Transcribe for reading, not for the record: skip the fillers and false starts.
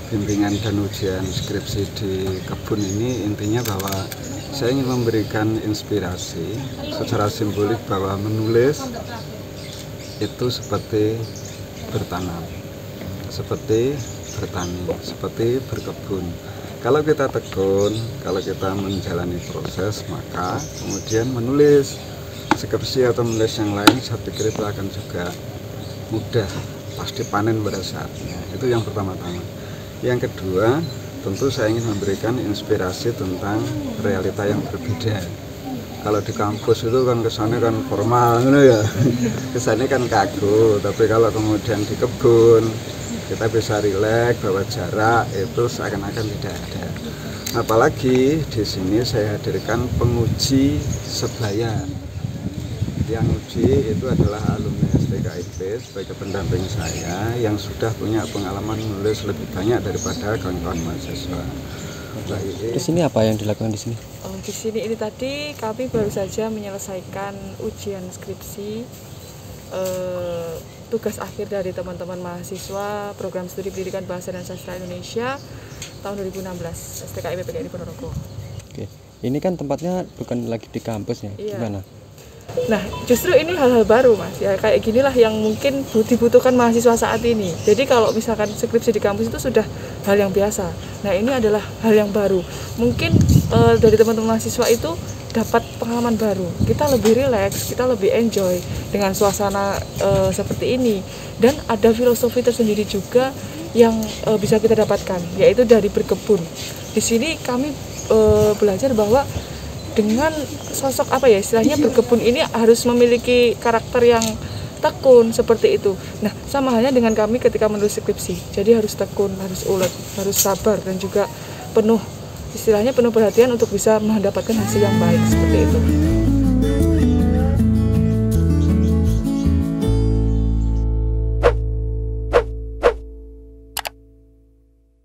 bimbingan dan ujian skripsi di kebun ini intinya bahwa saya ingin memberikan inspirasi secara simbolik bahwa menulis itu seperti bertanam, seperti bertani, seperti berkebun. Kalau kita tekun, kalau kita menjalani proses, maka kemudian menulis skripsi atau menulis yang lain, saya pikir itu akan juga mudah, pasti panen pada saatnya. Itu yang pertama-tama. Yang kedua, tentu saya ingin memberikan inspirasi tentang realita yang berbeda. Kalau di kampus itu kan kesannya kan formal, ya. Kesannya kan kaku. Tapi kalau kemudian di kebun, kita bisa rileks bahwa jarak itu seakan-akan tidak ada. Apalagi di sini saya hadirkan penguji sebaya. Yang uji itu adalah alumni STKIP sebagai pendamping saya yang sudah punya pengalaman menulis lebih banyak daripada kawan-kawan mahasiswa. Di sini apa yang dilakukan di sini? Di sini ini tadi kami baru saja menyelesaikan ujian skripsi tugas akhir dari teman-teman mahasiswa program studi pendidikan bahasa dan sastra Indonesia tahun 2016 STKIP PGRI Ponorogo. Oke, ini kan tempatnya bukan lagi di kampus ya? Iya. Gimana? Nah, justru ini hal-hal baru, Mas. Ya, kayak ginilah yang mungkin dibutuhkan mahasiswa saat ini. Jadi kalau misalkan skripsi di kampus itu sudah hal yang biasa. Nah, ini adalah hal yang baru. Mungkin dari teman-teman mahasiswa itu dapat pengalaman baru. Kita lebih rileks, kita lebih enjoy dengan suasana seperti ini. Dan ada filosofi tersendiri juga yang bisa kita dapatkan, yaitu dari berkebun. Di sini kami belajar bahwa dengan sosok apa ya istilahnya berkebun ini harus memiliki karakter yang tekun seperti itu. Nah, sama halnya dengan kami ketika menulis skripsi. Jadi harus tekun, harus ulet, harus sabar dan juga penuh istilahnya penuh perhatian untuk bisa mendapatkan hasil yang baik seperti itu.